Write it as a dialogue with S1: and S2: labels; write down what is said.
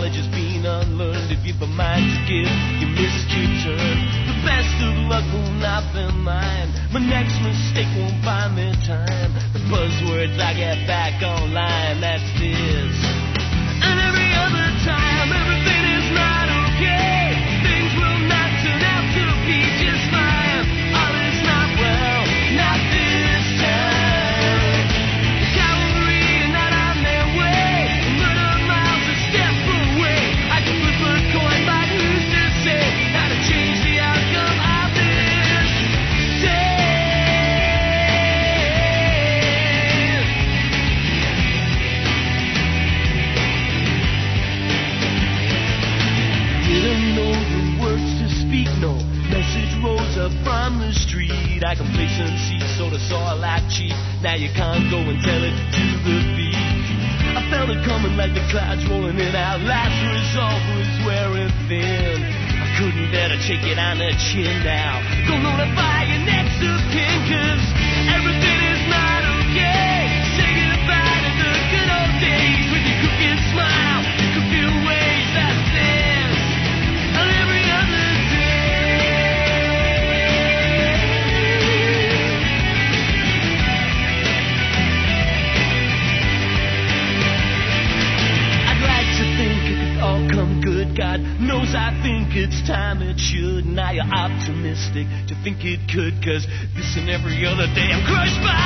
S1: knowledge has been unlearned. If you've a mind to give, you missed your turn. The best of luck will not be mine. My next mistake won't buy me time. The buzzwords I get back online, that's this. And every other time, everything is not okay. Things will not turn out to be just fine. All is not well, not this time. The cavalry are not on their way. Murder miles a step away. I can flip a coin, but who's to say how to change the outcome of this day? Didn't know the words to speak, no message rose up from the street. I complacency sort of saw a life cheap. Now you can't go and tell it to the beat. I felt it coming like the clouds rolling in. Our last resolve was wearing thin. I couldn't dare to take it on the chin now. Go notify your next of kin, 'cause everything is not okay. Say goodbye to the good old days with your crooked smile. You could feel ways that thin. And every other all come good. God knows I think it's time it should. Now you're optimistic to think it could, 'cause this and every other day I'm crushed by